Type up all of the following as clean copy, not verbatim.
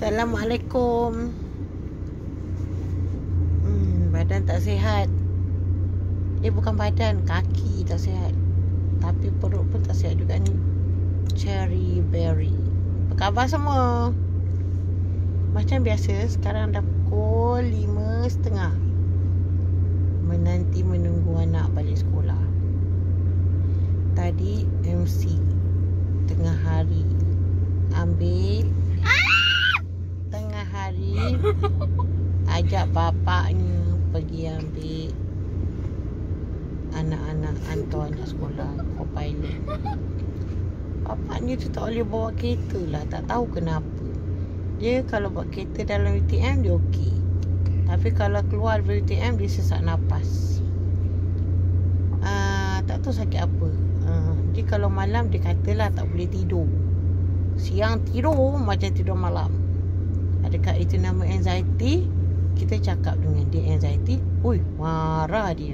Assalamualaikum. Badan tak sihat. Bukan badan, kaki tak sihat. Tapi perut pun tak sihat juga ni. Cherry berry. Apa khabar semua? Macam biasa, sekarang dah pukul 5.30. Menunggu anak balik sekolah. Tadi MC tengah hari ambil tengah hari ajak bapaknya pergi ambil anak-anak, hantar anak sekolah co-pilot. Bapaknya tu tak boleh bawa kereta lah, tak tahu kenapa. Dia kalau bawa kereta dalam UTM dia okey, tapi kalau keluar dari UTM dia sesak nafas. Tak tahu sakit apa. Dia kalau malam dia katalah tak boleh tidur. Siang tidur macam tidur malam. Adakah itu nama anxiety? Kita cakap dengan dia anxiety. Ui, marah dia.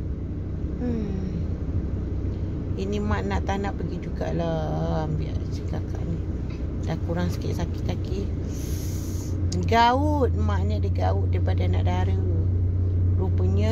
Ini mak tak nak pergi jugalah ambil si kakak ni. Dah kurang sikit sakit kaki. Gaut, mak ni ada gaut daripada anak dara. Rupanya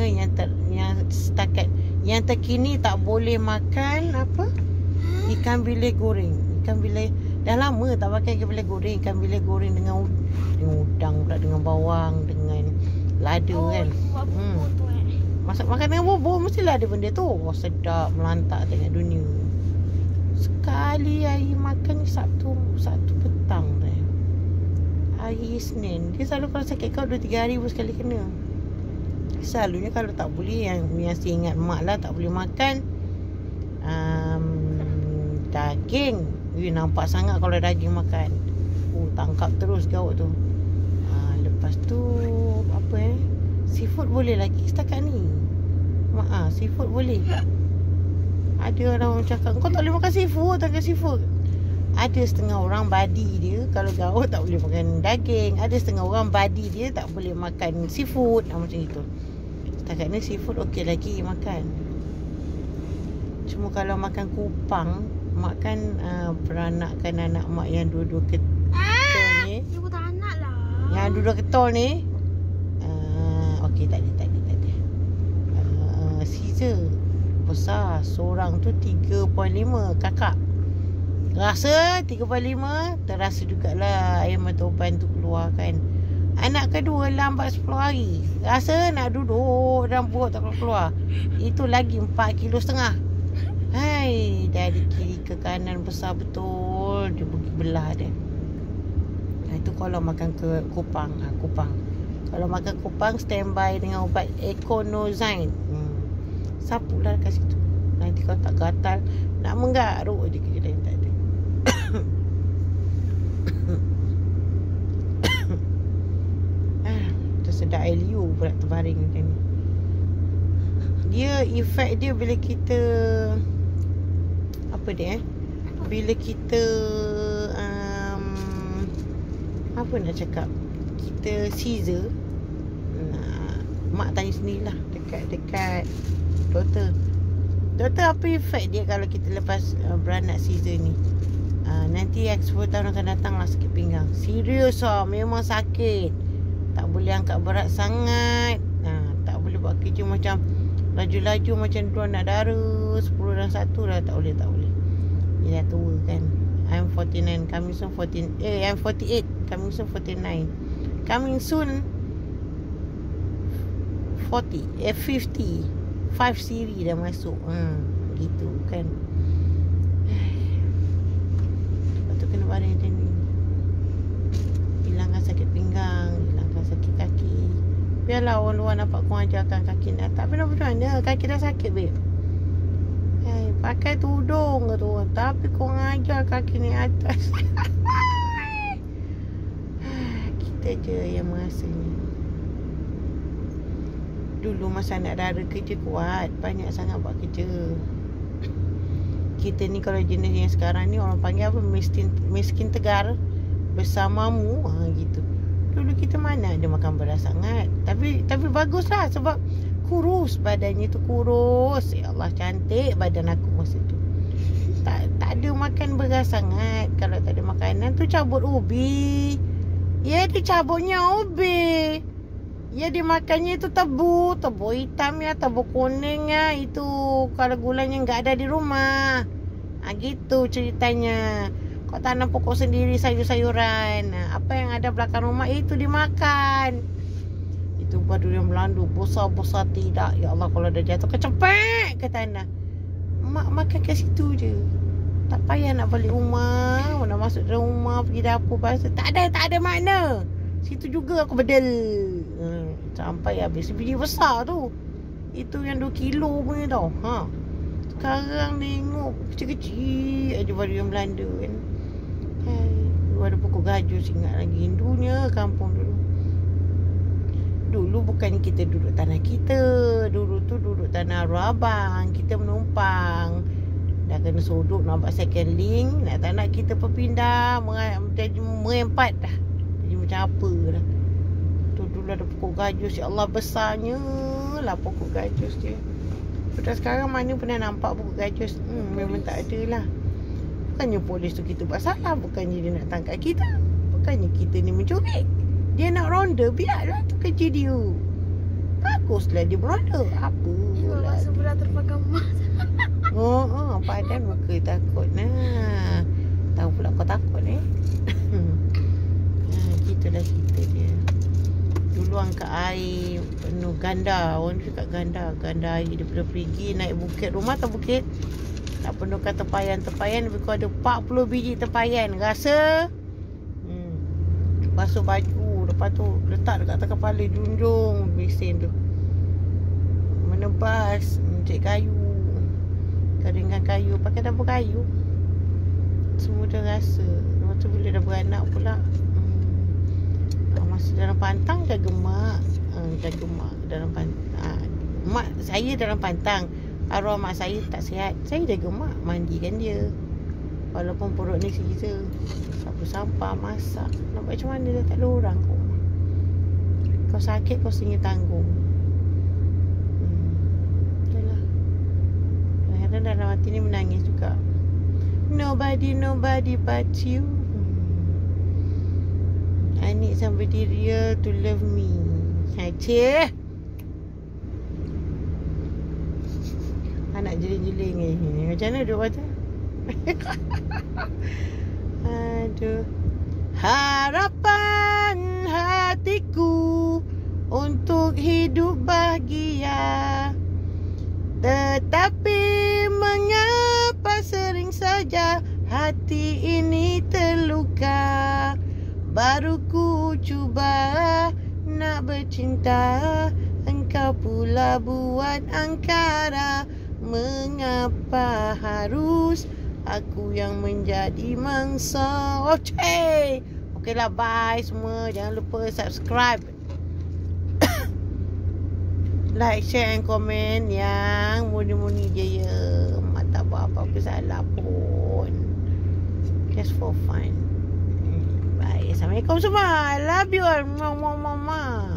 yang terkini tak boleh makan apa? Ikan bilis goreng. Ikan bilis dah lama tak pakai ikan bilis goreng. Ikan bilis goreng dengan udang pula, dengan bawang, dengan lada kan. Masak makan dengan bubur mestilah ada benda tu. Sedap melantak tengok dunia. Sekali hari makan ni Sabtu petang dah. Hari Isnin. Dia selalu kalau sakit kau 2-3 hari pun sekali kena. Selalunya kalau tak boleh, yang saya ingat mak lah tak boleh makan daging. Nampak sangat kalau daging makan. Tangkap terus gaut tu. Lepas tu apa seafood boleh lagi setakat ni. Seafood boleh. Ada orang cakap kau tak boleh makan seafood, tak makan seafood. Ada setengah orang body dia kalau gaut tak boleh makan daging. Ada setengah orang body dia tak boleh makan seafood. Macam itu. Setakat ni seafood okey lagi makan. Cuma kalau makan kupang, mak kan beranakkan anak mak yang dua-dua ketol ni. Dia bukan anak lah. Yang dua-dua ketol ni. Okey tak ada. Caesar besar. Seorang tu 3.5 kakak. Rasa 3.5, terasa jugalah air mata uban tu keluar kan. Anak kedua lambat 10 hari. Rasa nak duduk dalam perut tak keluar. Itu lagi 4.5 kilo. Hai, dari kiri ke kanan besar betul. Dia pergi belah dia. Itu kalau makan ke kupang. Kupang. Kalau makan kupang, standby dengan ubat Econozine. Sapulah kat situ. Nanti kalau tak gatal, nak menggaruk je kerja lain tak ada. Tersedak LU pula terbaring macam ni. Dia efek dia bila kita bila kita apa nak cakap, kita Caesar. Mak tanya sendirilah dekat doktor apa efek dia kalau kita lepas beranak Caesar ni. Nanti 10 tahun akan datang lah sakit pinggang. Serius memang sakit. Tak boleh angkat berat sangat. Tak boleh buat kerja macam laju-laju macam dua anak dara 10 dan 1 dah tak boleh. Dia dah tua kan. I'm 49, coming soon 14. I'm 48, coming soon 49. Coming soon 40, 50. 5 siri dah masuk. Gitu kan. Lepas tu kena baring macam ni. Hilangkan sakit pinggang, hilangkan sakit kaki. Biarlah orang luar nampak kau ajarkan kaki nak. Tak pernah macam mana. Kaki dah sakit babe. Pakai tudung ke tu. Tapi kau ajar kaki ni atas. Kita je yang merasanya. Dulu masa anak dara kerja kuat, banyak sangat buat kerja. Kita ni kalau jenis yang sekarang ni orang panggil apa, miskin tegar bersamamu, gitu. Dulu kita mana ada makan beras sangat. Tapi baguslah sebab kurus, badannya tu kurus. Ya Allah, cantik badan aku masa tu. Tak ada makan beras sangat. Kalau tak ada makanan tu cabut ubi. Ya, dia cabutnya ubi. Ya, dia makannya itu tebu. Tebu hitam ya, tebu kuning ya. Itu kalau gulanya nggak ada di rumah. Gitu ceritanya. Kau tanam pokok sendiri, sayur-sayuran. Apa yang ada belakang rumah itu dimakan. Itu baru yang melandu. Besar-besar tidak. Ya Allah, kalau dah jatuh kecepek ke tanah. Mak makan kat situ je. Tak payah nak balik rumah. Nak masuk dalam rumah, pergi dapur, pasal. Tak ada makna. Situ juga aku bedel. Sampai habis. Biji besar tu. Itu yang 2 kilo punya tau. Sekarang tengok kecil-kecil aja baru yang Belanda kan. Dulu ada pokok gajus, ingat lagi. Indunya kampung dulu. Dulu bukan kita duduk tanah kita. Dulu tu duduk tanah arwah abang. Kita menumpang. Dah kena sodok nampak second link. Tak nak kita berpindah. Merempat dah. Jadi macam apa dah. Tu dulu ada pokok gajus. Ya Allah, besarnya lah pokok gajus dia. Sudah sekarang mana pernah nampak pokok gajus? Memang tak ada lah. Bukannya polis tu kita buat salah. Bukannya dia nak tangkap kita. Bukannya kita ni mencuri. Dia nak ronda. Biarlah tu kerja dia. Baguslah dia beronda. Apa Bawa sebelah terpakai emas. Padan muka takut. Tahu pula kau takut Gitulah cerita dia. Dulu angkat air penuh ganda. Orang cakap ganda. Ganda air daripada pergi naik bukit. Rumah tak bukit. Tak penuhkan tepayan. Lebih kurang ada 40 biji tepayan. Rasa basuh baju. Lepas tu letak dekat atas kepala. Junjung mesin tu. Menebas. Mencik kayu. Keringkan kayu. Pakai dapur kayu. Semua dah rasa. Lepas tu bila dah beranak pula. Masa dalam pantang jaga mak. Jaga mak dalam pantang. Mak saya dalam pantang. Arwah mak saya tak sihat. Saya jaga mak. Mandikan dia. Walaupun perut ni sisa. Sapu sampah, masak. Nampak macam mana dah tak ada orang kau. Kau sakit kau sendiri tanggung. Itulah. Kadang-kadang dalam hati ni menangis juga. Nobody but you. I need somebody real to love me. Cik. Anak jeling-jeling ni. Macam mana duduk baca? Aduh. Harapan hatiku untuk hidup bahagia. Tetapi mengapa sering saja hati ini terluka. Baru ku cuba nak bercinta. Engkau pula buat angkara. Mengapa harus aku yang menjadi mangsa? Okeylah, bye semua. Jangan lupa subscribe, like, share and comment. Yang muni-muni je ya. Mak tak buat apa-apa salah pun. Just for fun. Bye. Assalamualaikum semua. I love you all. Mama.